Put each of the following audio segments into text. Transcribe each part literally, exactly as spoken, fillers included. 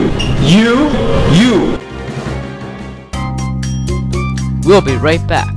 You, you. We'll be right back.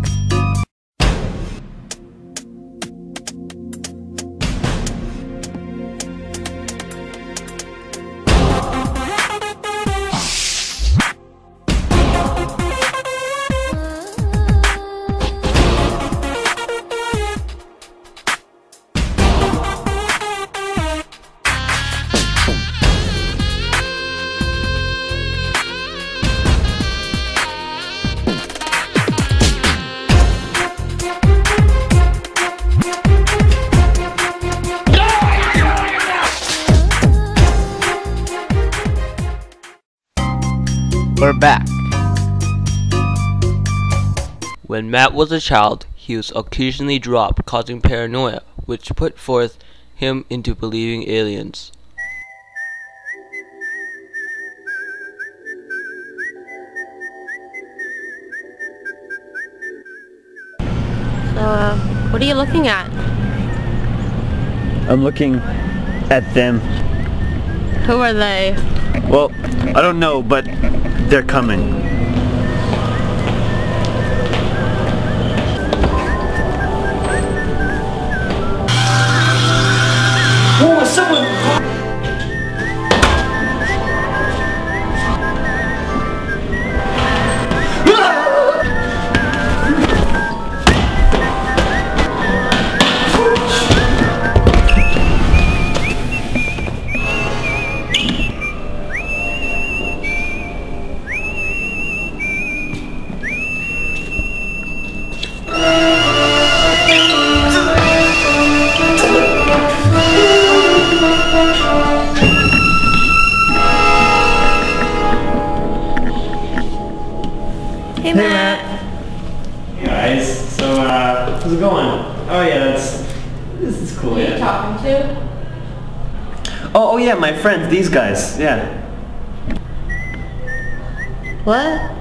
We're back. When Matt was a child, he was occasionally dropped, causing paranoia, which put forth him into believing aliens. So, uh, what are you looking at? I'm looking at them. Who are they? Well, I don't know, but they're coming. Whoa, someone! Hey, Matt. Hey guys, so uh, how's it going? Oh yeah, that's, this is cool, Who are you yeah. talking to? Oh, oh yeah, my friends, these guys, yeah. What?